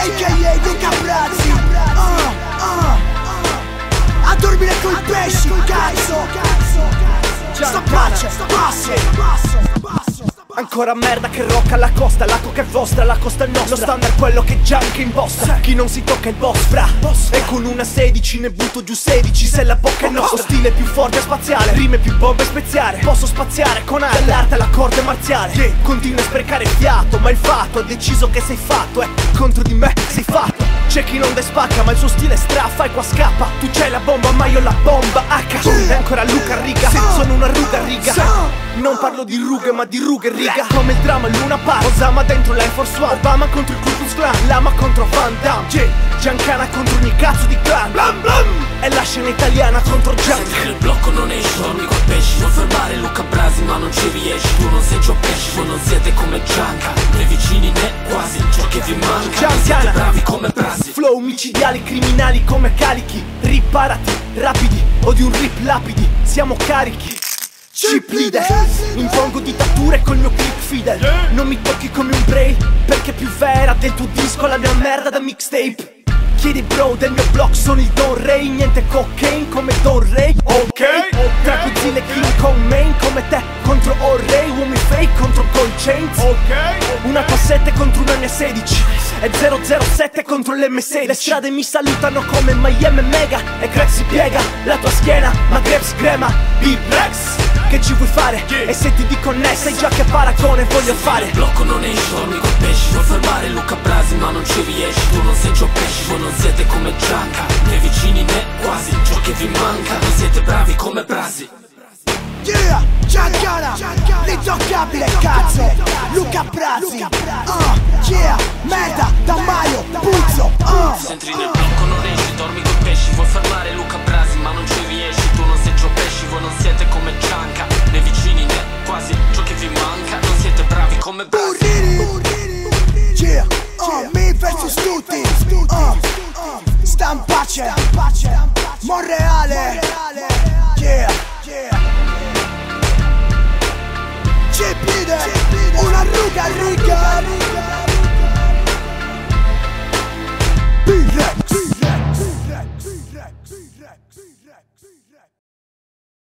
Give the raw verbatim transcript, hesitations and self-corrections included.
a k a. Luca Brasi. uh, uh. A dormire coi pesci, cazzo. Sta pace, passo. Ancora merda che rocca alla costa, la coca è vostra, la costa è nostra. Lo standard è quello che Junk imposta. Chi non si tocca è il boss, fra. E con una sedici ne butto giù sedici se la bocca è nostra. Stile più forte e spaziale, rime più bombe speziare. Posso spaziare con arte, dall'arte alla corte marziale. yeah. Continua a sprecare fiato, ma il fatto ha deciso che sei fatto. E eh. contro di me sei fatto. C'è chi non despacca, ma il suo stile straffa e qua scappa. Tu c'hai la bomba, ma io la bomba H. E ancora Luca Riga, sono una ruga riga. Non parlo di rughe ma di rughe riga. Come il dramma Luna Park, Osama dentro l'Air Force One, Obama contro il Ku Klux Klan, Lama contro Van Damme, yeah. Giancana contro ogni cazzo di clan, blam blam. E la scena italiana contro Junk. Senti nel blocco non esci, dormi coi pesci. Non fermare Luca Brasi ma non ci riesci. Tu non sei Joe Pesci, voi non siete come Gianca. Né vicini né quasi, ciò che vi manca. Non siete bravi come Brasi. Flow micidiali, criminali come carichi. Riparati, rapidi, o di un rip lapidi. Siamo carichi. Chip leader, impongo dittature col mio click fidel. Non mi tocchi come un braille, perché è più vera del tuo disco la mia merda da mixtape. Chiedi bro del mio block, sono il Don Ray. Niente cocaine come Don Ray, ok? Tra Godzilla e King Kong main, come te contro O'Ray. Uomini fake contro Gold Chains, ok? Una passette contro una mia sedici e zero zero sette contro l'emme sei. Le strade mi salutano come Miami Mega. E crack si piega la tua schiena, ma Grapes grema B-Rex. Che ci vuoi fare? Yeah. E se ti dico ne sai già che paragone voglio fare. Il blocco non esci, dormi coi pesci. Non fermare Luca Brasi ma non ci riesci. Tu non sei Joe Pesci, voi non siete come Gianca. Né vicini né quasi, ciò che vi manca. Non siete bravi come Brasi. Yeah, Giancana, l'inttoccabile cazzo. Luca Brasi, uh, yeah, merda, da Maio, puzzo, uh. Se entri nel blocco non esci, dormi coi pesci. Vuoi fermare Luca Brasi ma non ci riesci. Tu non sei Joe Pesci, voi non siete come Gianca. Né vicini né quasi, ciò che vi manca. Non siete bravi come Brasi. Yeah, uh, me versus tutti, uh, sta in pace, Monreale, yeah, Chip leader, una ruga riga.